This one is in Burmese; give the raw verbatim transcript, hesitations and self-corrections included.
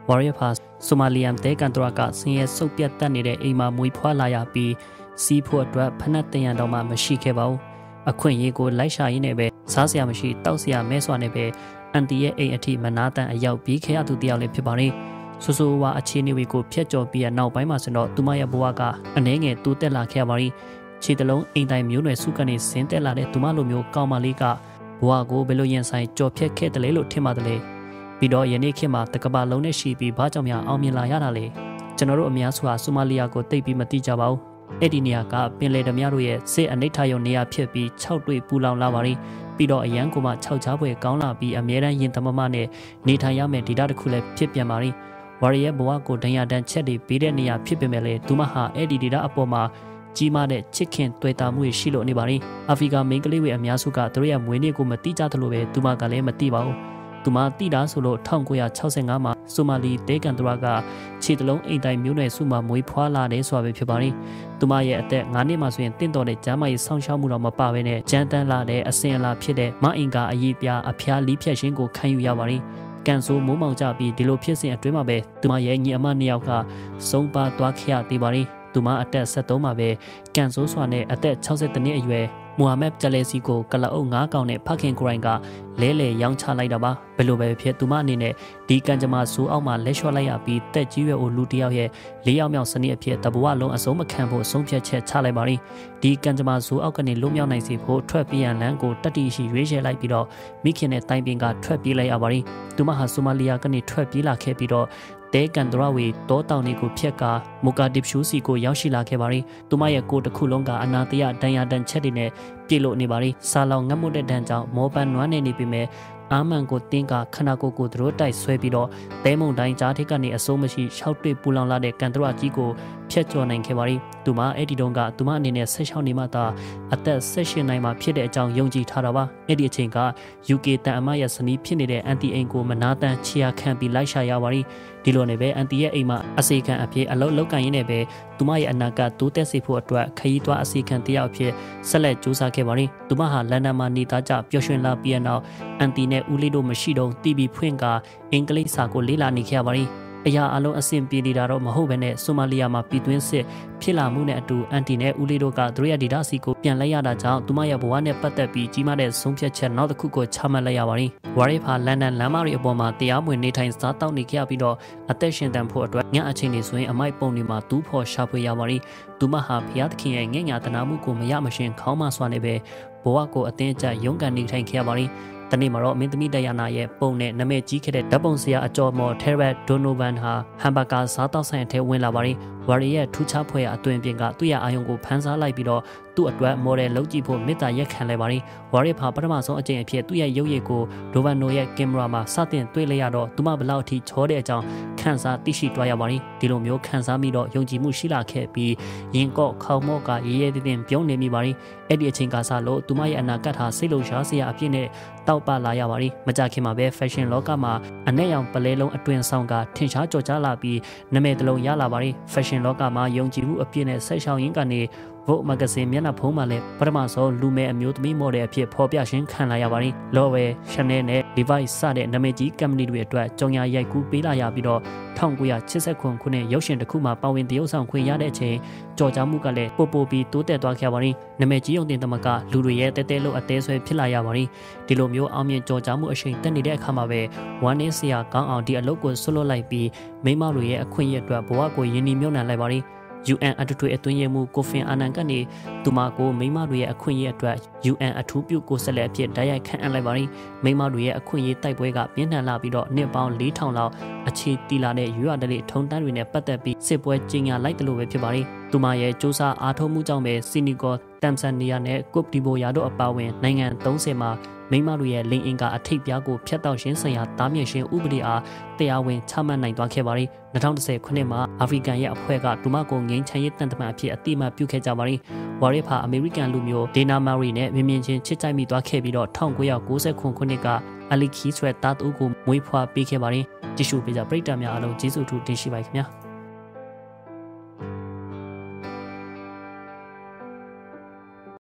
Warrior Pass ဆိုမာလီယမ်တဲကန်တရာကဆင်းရဲဆုပ်ပြတ်တက်နေတဲ့အိမ်မှာမွေးဖွားလာရပြီးစီးဖို့အတွက်ဖနက်တင်ရန်တော့မှမရှိခဲ့ပါဘူးအခွင့်အရေးကိုလိုက်ရှာရင်းနဲ့ပဲစားစရာမရှိတောက်စရာမဲဆွာနေပဲအန်တီရဲ့အိမ်အထိမနာတန်အရောက်ပြီးခဲ့ရသူတယောက်လည်းဖြစ်ပါတယ်ဆူဆူဝါအခြေအနေတွေကိုဖျက်ကျော်ပြီးနောက်ပိုင်းမှာဆိုတော့သူမရဲ့ဘဝကအနှဲငယ်တိုးတက်လာခဲ့ပါပြီခြေတလုံးအိမ်တိုင်မျိုးနွယ်စုကနေဆင်းသက်လာတဲ့သူမလိုမျိုးကောင်းမလေးကဘဝကိုဘယ်လိုရင်ဆိုင်ကြော်ဖြတ်ခဲ့တယ်လဲလို့ထင်ပါတယ်လေပြီးတော့ယနေ့ခေတ်မှာတကဘာလုံးနဲ့ရှိပြီးဘာကြောင့်များအောင်မြင်လာရတာလဲကျွန်တော်တို့အများစုဟာဆိုမာလီယာကိုတိတ်ပြီးမသိကြပါဘူးအဲ့ဒီနေရာကပင်လယ်ဓမြတို့ရဲ့စစ်အနိဋ္ဌယုံနေရာဖြစ်ပြီး၆တွေ့ပူလောင်လာပါပြီပြီးတော့အရန်ကိုမှ၆ချားပွဲကောင်းလာပြီးအမြဲတမ်းရင်သမမနဲ့နေထိုင်ရမယ့်ဒေတာတစ်ခုလည်းဖြစ်ပြန်ပါပြီဝါရီရဲ့ဘဝကိုဒဏ်ရာဒဏ်ချက်တွေပေးတဲ့နေရာဖြစ်ပေမဲ့လေသူမဟာအဲ့ဒီဒေတာအပေါ်မှာကြီးမားတဲ့ချစ်ခင်တွေ့တာမှုရှိလို့နေပါပြီအာဖရိကမိန်းကလေးတွေအများစုကသူတို့ရဲ့မွေးနေ့ကိုမတိကြသလိုပဲသူမကလည်းမတိပါဘူးသူမတိတာဆိုလို့၁၉၆၅မှာဆိုမာလီတဲကန်တရာကခြေတလုံးအိမ်တိုင်မျိုးနွယ်စုမှာမွေးဖွားလာတယ်ဆိုတာပဲဖြစ်ပါလိမ့်သူမရဲ့အသက်၅နှစ်မှဆိုရင်တင့်တော်တဲ့ကျန်းမာရေးစောင့်ရှောက်မှုတော့မပါဘဲနဲ့ကြမ်းတမ်းလာတဲ့အစင်အလာဖြစ်တဲ့မအင်ကအရေးပြအဖျားလီးဖြတ်ခြင်းကိုခံယူရပါလိမ့်ကန်ဆိုးမိုးမောင်ကြပြီးဒီလိုဖြစ်စဉ်အတွင်းမှာပဲသူမရဲ့ညီအမနှစ်ယောက်ကဆုံးပါသွားခဲ့ရသေးပါလိမ့်သူမအသက်ဆက်သုံးမှာပဲကန်ဆိုးစွာနဲ့အသက်၆၁နှစ်အရွယ်မိုဟာမက်ဂျလဲစီကိုကလအုပ်၅កောင်နဲ့ဖခင်ကိုရိုင်းကလဲလဲရောင်းချလိုက်တာပါဘယ်လိုပဲဖြစ်သူမအနေနဲ့ဒီကံကြမ္မာဇိုးအောက်မှာလက်လျှော့လိုက်ရပြီးတက်ကြီးရွယ်အိုလူတယောက်ရဲ့လေးယောက်မြောက်စနစ်အဖြစ်တဘဝလုံးအစုံမခံဖို့ဆုံးဖြတ်ချက်ချလိုက်ပါလိမ့်ဒီကံကြမ္မာဇိုးအောက်ကနေလွတ်မြောက်နိုင်စေဖို့ထွက်ပြေးရန်လမ်းကိုတတိရှိရွေးချယ်လိုက်ပြီးတော့မိခင်နဲ့တိုင်ပင်ကထွက်ပြေးလိုက်ရပါလိမ့်သူမဟာဆိုမာလီယာကနေထွက်ပြေးလာခဲ့ပြီးတော့တဲကန်ဒရဝေတောတောင်တွေကိုဖျက်ကမိုကာဒစ်ရှူစီကိုရောက်ရှိလာခဲ့ပါရီသူမရဲ့ကိုယ်တစ်ခုလုံးကအနာတရဒဏ်ရာဒဏ်ချက်တွေနဲ့ပြေလို့နေပါရီဆာလောင်ငတ်မှုတဲ့ဒဏ်ကြောင့်မောပန်းနွမ်းနေနေပြီမဲ့အာမန်ကိုတင်းကခနာကိုကိုတို့တိုက်ဆွဲပြီးတော့တဲမုံတိုင်းကြားထိပ်ကနေအစိုးမရှိရှောက်တွေ့ပူလောင်လာတဲ့ကန်ဒရကြီးကိုဖျက်ကျော်နိုင်ခဲ့ပါရီသူမအဲ့ဒီတုန်းကသူမအနေနဲ့ဆက်ရှောက်နေမှသာအသက်၁၈နိုင်မှာဖြစ်တဲ့အကြောင်းယုံကြည်ထားတာပါအဲ့ဒီအချိန်က ယူကေ တန်အမရဲ့စနီးဖြစ်နေတဲ့အန်တီအိမ်ကိုမနာတန်ချီယာခံပြီးလိုက်ရှာရပါရီဒီလိုနဲ့ပဲအန်တီရဲ့အိမ်မှာအစီခံအဖြစ်အလုပ်လုပ်ကန်ရင်းနဲ့ပဲသူမရဲ့အနာကတိုးတက်စေဖို့အတွက်ခရီးသွားအစီခံတယောက်အဖြစ်ဆက်လက်ကြိုးစားခဲ့ပါရီသူမဟာလန်ဒန်မှာနေသားကြပျော်ရွှင်လာပြီးနောက်အန်တီနဲ့ဦးလေးတို့မရှိတော့တီဗီဖွင့်ကအင်္ဂလိပ်စာကိုလေ့လာနေခဲ့ပါရီအရာအလုံးအဆင်ပြေနေတာတော့မဟုတ်ဘဲနဲ့ဆိုမာလီယာမှာပြည်တွင်းစစ်ဖြစ်လာမှုနဲ့အတူအန်တီနဲ့ဦးလေးတို့ကသူတို့ရဲ့ဒေတာစီကိုပြန်လိုက်ရတာကြောင့်သူမရဲ့ဘဝနဲ့ပတ်သက်ပြီးကြီးမားတဲ့ဆုံးဖြတ်ချက်နောက်တစ်ခုကိုချမှတ်လိုက်ရပါရီဝါရီဖာလန်ဒန်လမ်းမတွေအပေါ်မှာတရားမဝင်နေထိုင်စားတောက်နေခဲ့ပြီးတော့အသက်ရှင်တန်ဖို့အတွက်ညအချိန်တွေဆိုရင်အမိုက်ပုံတွေမှာတူးဖော်ရှာဖွေရပါရီသူမဟာဖျားသခင်ရဲ့ငဲ့ညာတနာမှုကိုမရမရှင်ခေါင်းမဆွာနေပဲဘဝကိုအသင်းအကျရုန်းကန်နေထိုင်ခဲ့ရပါရီတနေ့မှာတော့မင်းသမီးဒယာနာရဲ့ပုံနဲ့နာမည်ကြီးခဲ့တဲ့ဓာတ်ပုံဆရာအကျော်မော်ထဲရက်ဒိုနိုဗန်ဟာဟမ်ဘာဂါစားတောက်ဆိုင်အထဲဝင်လာပါရီဝါရီရဲ့ထူးခြားဖွယ်အသွင်ပြင်ကသူ့ရဲ့အာယုံကိုဖန်ဆားလိုက်ပြီးတော့သူ့အတွက်မော်ဒယ်လုပ်ကြည့်ဖို့မေတ္တာရက်ခံလိုက်ပါရီဝါရီဖာပထမဆုံးအကြိမ်အဖြစ်သူ့ရဲ့ရုပ်ရည်ကိုဒိုဗန်နိုရဲ့ကင်မရာမှာစတင်တွေ့လိုက်ရတော့သူမဘလောက်အထိချောတဲ့အကြောင်းခန်းစားသိရှိသွားရပါရီဒီလိုမျိုးခန်းစားပြီးတော့ယုံကြည်မှုရှိလာခဲ့ပြီးရင်ကော့ခေါမော့ကရေးရဲတဲ့တင်ပြုံးနေမိပါရီအဲ့ဒီအချိန်ကစားလို့သူမရဲ့အနာဂတ်ဟာစိတ်လုံရှားစရာအဖြစ်နဲ့တောက်ပလာရပါရီမကြခင်မှာပဲ fashion လောကမှာအနက်ရောင်ပလဲလုံးအတွင်ဆောင်ကထင်ရှားကြော်ကြားလာပြီးနာမည်တစ်လုံးရလာပါရီ fashion လောကမှာယုံကြည်မှုအပြည့်နဲ့ဆက်ရှောင်ရင်းကနေ Vogue magazine မျက်နှာဖုံးမှာလည်းပထမဆုံးလူမဲအမျိုးသမီးမော်ဒယ်အဖြစ်ဖော်ပြခြင်းခံလာရပါရီ Loewe, Chanel နဲ့ Levi's စတဲ့နာမည်ကြီးကုမ္ပဏီတွေအတွက်ကြော်ညာရိုက်ကူးပေးလာရပြီးတော့၁၉၈၇ခုနှစ်ရုပ်ရှင်တစ်ခုမှာပါဝင်သရုပ်ဆောင်ခွင့်ရတဲ့အချိန်ကြော်ကြားမှုကလည်းပိုပိုပြီးတိုးတက်သွားခဲ့ပါရီနာမည်ကြီးုံတင်သမကလူတွေရဲ့တဲတဲလို့အသေးဆွဲဖြစ်လာရပါရီဒီလိုမျိုးအောင်မြင်ကြော်ကြားမှုအချိန်တက်နေတဲ့အခါမှာပဲဝမ်းနည်းစရာကောင်းအောင်ဒီအလုပ်ကိုဆွလွတ်လိုက်ပြီးမိမတွေရဲ့အခွင့်အရေးအတွက်ဘဝကိုယဉ်ညီမြုပ်နှံလိုက်ပါရီယူအန် အထူးထွေအတွင်းရေးမှူးကိုဖင်အာနန်ကနေသူမကိုမိမတွေရဲ့အခွင့်အရေးအတွက် ယူအန် အထူးပြုကိုဆက်လက်အဖြစ်တိုက်ရိုက်ခန့်အပ်လိုက်ပါရီမိမတွေရဲ့အခွင့်အရေးတိုက်ပွဲကပြင်းထန်လာပြီးတော့နှစ်ပေါင်း၄ထောင်လောက်အခြေတီလာတဲ့ရွာတလေးထုံတန်းတွေနဲ့ပတ်သက်ပြီးစစ်ပွဲကျင်းညာလိုက်တယ်လို့ပဲဖြစ်ပါရီသူမရဲ့စ조사အားထုတ်မှုကြောင့်ပဲစီနီဂေါတမ်ဆန်နီယာနဲ့ကုပ်ဒီဘိုယာတို့အပါအဝင်နိုင်ငံ၃၀မှာမိမတို့ရဲ့လင်းအင်ကအထိပ်ပြားကိုဖျက်တောက်ရှင်းဆိုင်ရာတားမြစ်ရှင်းဥပဒေအားတရားဝင်ချမှတ်နိုင်သွားခဲ့ပါရီ၂၀၁၀ခုနှစ်မှာအာဖရိကန်ရဲ့အဖွဲ့ကဒူမကိုငိမ်းချမ်းရေးတန်တမန်အဖြစ်အတိအမှတ်ပြုခဲ့ကြပါရီဝါရီဖာအမေရိကန်လူမျိုးဒေနာမာရီနဲ့မြင်မြင်ချင်းချစ်ကြိုက်မိသွားခဲ့ပြီးတော့၁၉၉၉ခုနှစ်ကအလီခီဆွဲတာတူကိုမွေးဖွားပေးခဲ့ပါရီကြည့်ရှုပေးကြပရိသတ်များအားလုံးကျေးဇူးထူးတင်ရှိပါခင်ဗျာ